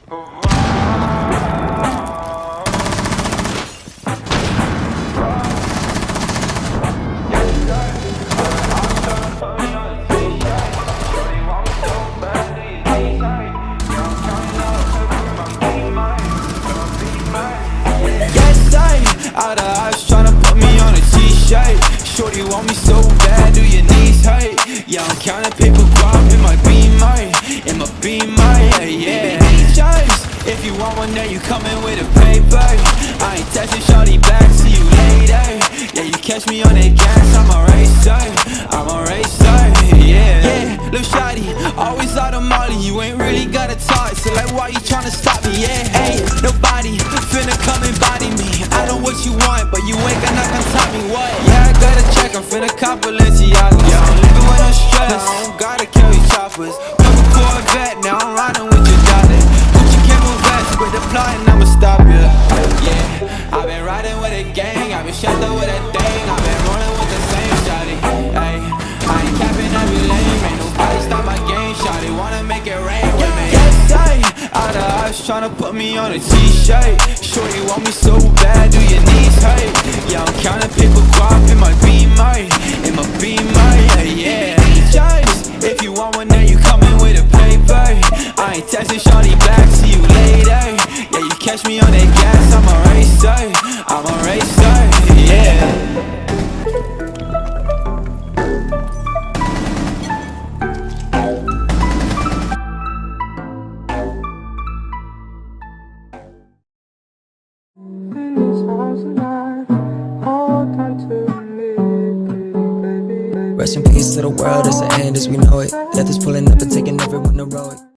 Out of eyes tryna put me on a t-shirt. Shorty want me so bad, do your knees hurt? Yeah, I'm counting paper crop in my beamer, yeah. Just if you want one, then you coming with a paper. I ain't texting shorty back, see you later. Yeah, you catch me on that gas, I'm a racer, yeah. Lil' shawty, always out of Molly, you ain't really gotta talk. So like, why you tryna stop me? Yeah, hey, nobody finna come and body me. I know what you want, but you ain't gonna come top me. What? Yeah, I gotta check, I'm finna cop Balenciaga. Yeah, I'm living with no stress, I don't gotta carry choppers. Couple Corvette, now I'm riding with your daughter. Gucci camel vest, with the plotting, I'ma stop ya. Yeah, I've been riding with a gang, I've been strapped up with a thing, I've been rolling with the same shawty. Hey, I ain't capping every lane, ain't nobody stop my game. Shawty wanna make it rain with me. Yes, I out of eyes tryna put me on a t-shirt. Shorty want me so bad, do your knees hurt? Yeah, I'm counting paper crop in my beamer, yeah. Just if you want one, then you coming with a paper. I ain't texting shorty back, see you later. Yeah, you catch me on that gas, I'm a racer, yeah. Rest in peace to the world, it's the end as we know it. Death is pulling up and taking everyone to row it.